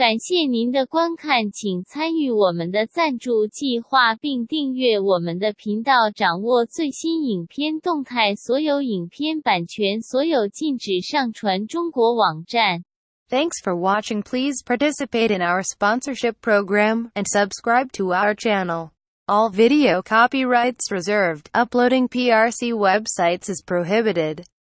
感谢您的观看，请参与我们的赞助计划并订阅我们的频道，掌握最新影片动态。所有影片版权所有，禁止上传中国网站。 Thanks for watching. Please participate in our sponsorship program and subscribe to our channel. All video copyrights reserved. Uploading PRC websites is prohibited.